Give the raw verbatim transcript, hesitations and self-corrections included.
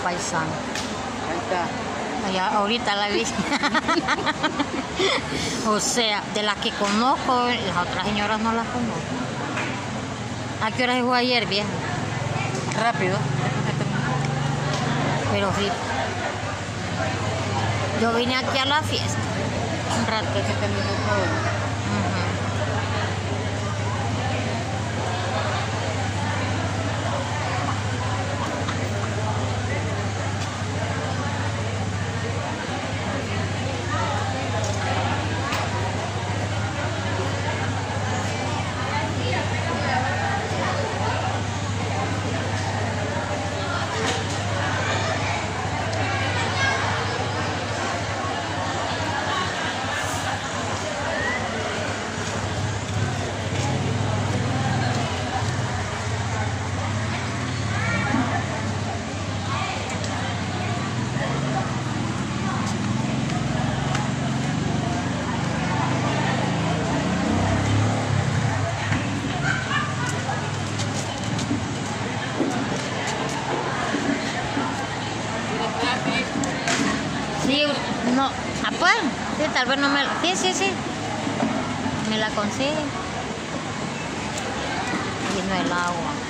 paisana. Ahí está. Allá, ahorita la vi. O sea, de las que conozco, las otras señoras no las conozco. ¿A qué hora se fue ayer, vieja? Rápido. Pero sí. Yo vine aquí a la fiesta. Un rato. Que terminó todo. Ujú. Sí, no, ah, pues, sí, tal vez no me, sí, sí, sí, me la consigue. Y no el agua.